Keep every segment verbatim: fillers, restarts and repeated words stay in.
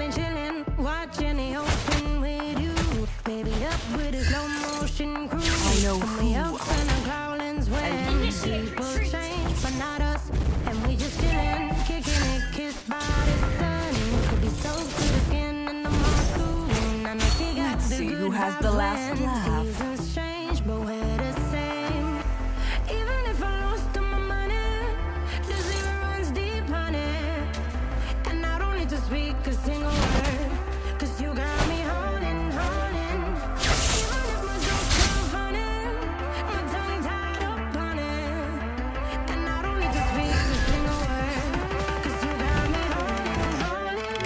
me chillin', watching the ocean with you. Baby up with a slow motion cruise. I know and who we up in the growlings when people change, but not us. And we just chillin', kicking it, kissed by the sun. Could be soaked to the skin in the monsoon. I know she got Let's the see good who has vibes the last when laugh. seasons change, but we're the same. Even if I lost all my money, the zero runs deep, honey. And I don't need to speak a single word, cause you got me holding, holding. Even if my jokes sound funny, my tongue tied up on it. And I don't need to speak a single word, cause you got me holding, holding.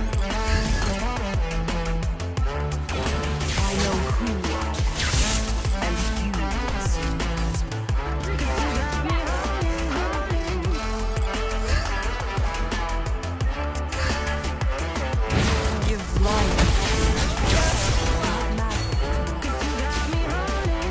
I know who I am, and you will see as well. Cause you got me holding, holding. Give life. Cause you got me holding.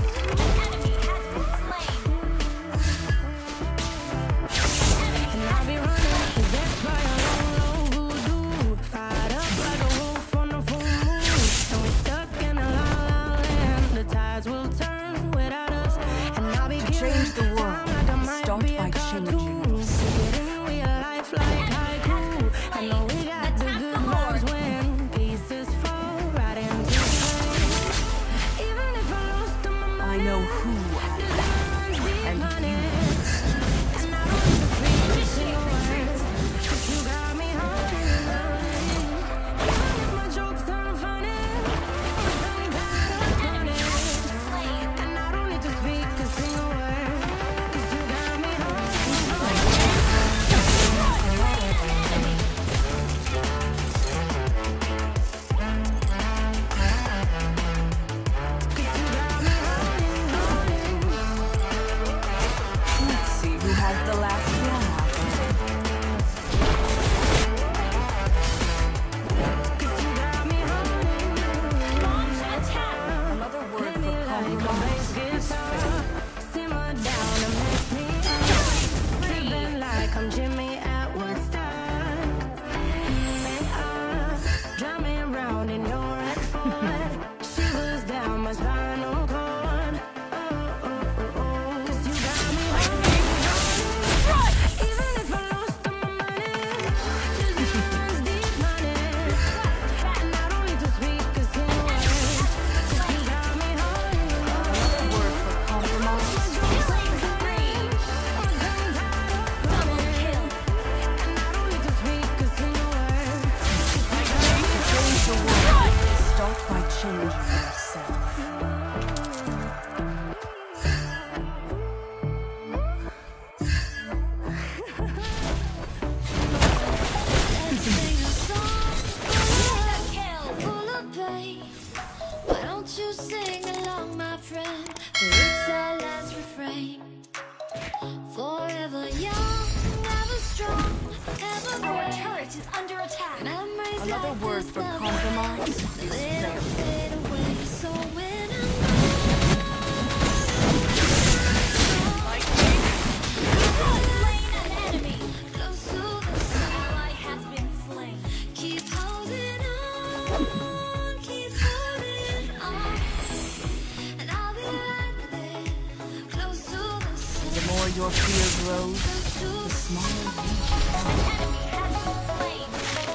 And I'll be running, possessed by a long, low voodoo. Fired up like a wolf on a full moon. And we're stuck in a la la land. The tides will turn without us. And I'll be change killing the world, time like I might start be by a changing cartoon. Getting real life like haiku. I know we got the good vibes when pieces fall right into place. Even if I lost all my I money, know who I am, and you will see. and I don't need to speak a single word, cause you got me holding, holding. Even if my jokes sound funny, my tongue tied up on it. And I don't need to speak a single word, cause you got me holding, holding. Cause you got me holding, holding. Let's see who has the last laugh. Cause you got me holding. Another word Play me for like a compromise bass is guitar. fair. Simmer down and make me tripping like I'm Jimmy at Woodstock. Me up, drumming round in your red Ford. Shivers down my spinal cord. Oh, oh, oh, oh. 'Cause you got me holding, holding. Even if I lost all my money, this runs deep, honey. And I don't need to speak a single word, 'cause you got me holding, holding. Word for compromise is fair. Change the world, start by changing yourself. Why don't you sing along, my friend? For it's our last refrain. Forever young, ever strong, ever Our brave. turret is under attack. Memories Another like word this for never compromise is They'll fair. fade away. So when I'm Slain an enemy. close to the An sun, ally has been slain. keep holding on, keep holding on, and I'll be right there, close to the sun, The more your fear grows, close to the the smaller you An enemy has been slain.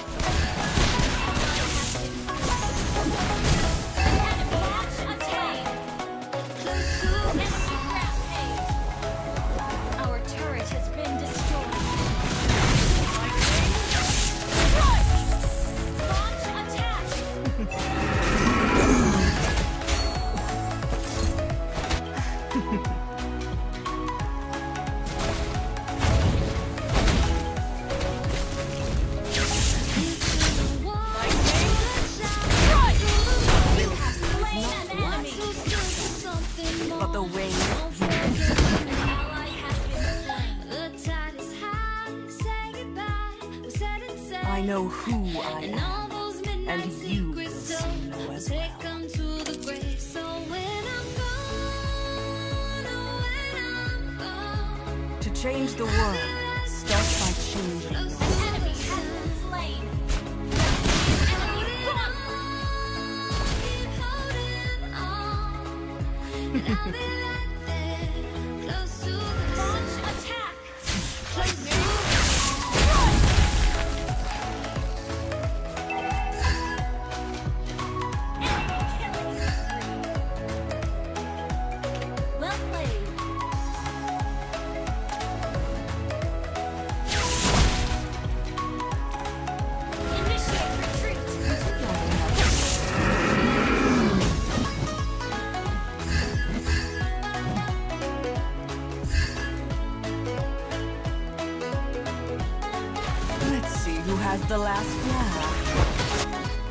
Enemy match attained. close to the Enemy sun. rampage. Our turret has been destroyed. Launch attack. You have slain an enemy. but the way An ally has been slain. The tide is high, say goodbye. We said and said, I know who I and am. all those midnight and you will secrets see told, know will as take well. them to the grave. So when I'm gone, oh, when I'm gone, To change the world, start by changing. close to An enemy the has sun, been slain. I'll be right there, close to the sun. Attack! Close to the sun. Well played. Initiate retreat. Let's see who has the last laugh.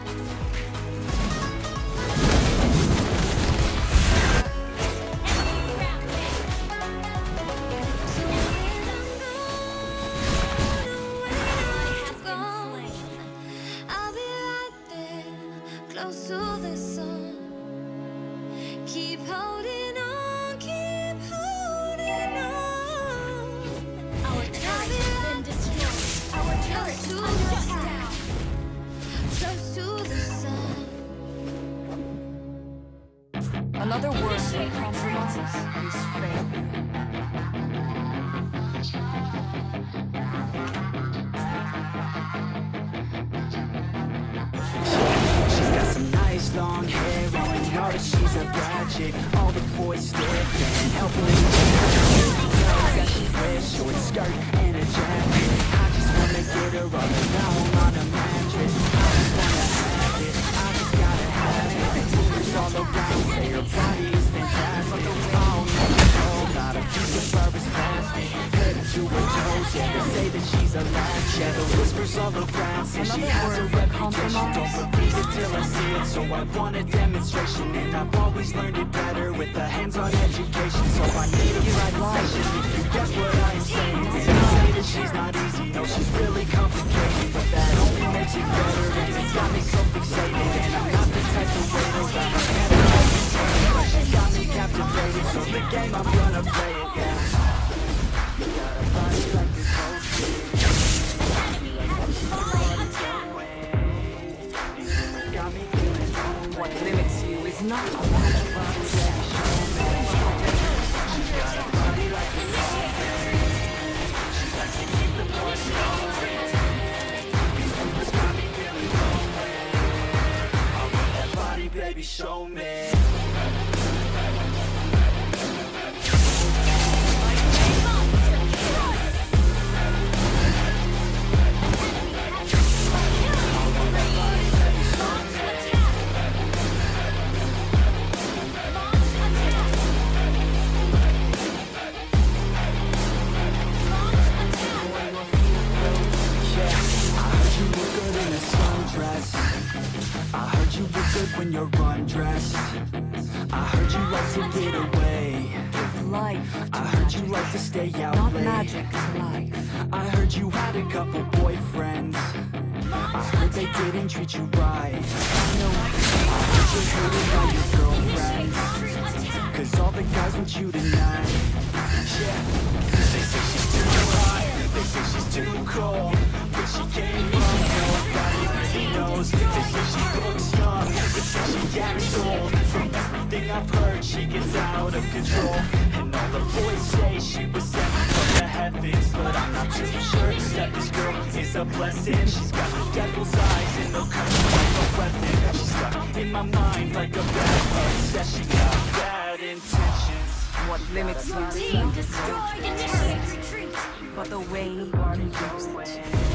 I'll be right there, close to the sun. Keep holding on, keep holding on. Our turret has been destroyed. Our turret under attack. Close to the sun. Another word from compromise is failure. She's got some nice long hair, and you know that she's a bad chick. All the boys stare and help her in the knows that she wears short skirt and a jacket. I just wanna get her all alone on a mattress. I just wanna have it, I just gotta have it. Rumors all around say her body is fantastic. Oh, no, not a piece of fur is plastic. Headed to her toes, yeah, they say that she's a latch. Yeah, the whispers all around say she Another has a word for reputation. Don't compromise. believe it till I see it, so I want a demonstration. And I've always learned it better with a hands-on education. So I need a presentation if you get what I'm saying. And I say that she's not easy, no, she's really complicated, but that only makes it better, and it's got me so fixated. And I'm not the type to wait around, I never hesitate, but she got me captivated, so the game, I'm gonna play it, yeah. You got a body like this whole shit. Got me feeling What limits you is not a magic body, baby, show me. I heard you look good when you're undressed. I heard you like to get away. with life. I heard you like to stay out Not late. magic to life. I heard you had a couple boyfriends. I heard they didn't treat you right. No, I heard you're hated by your girlfriends, cause all the guys want you tonight. Yeah, they say she's too hot, they say she's too cold. Where she came from, nobody really knows. They say she looks young, they say she acts old. From everything I've heard, she gets out of control. And all the boys say she was sent from the heavens, but I'm not too sure that this girl is a blessing. She's got the devil's eyes and no kind of a weapon. She's stuck in my mind like a bad obsession. Got bad intentions. what limits you is Team not destroyed. Initiate retreat. but the way you use it.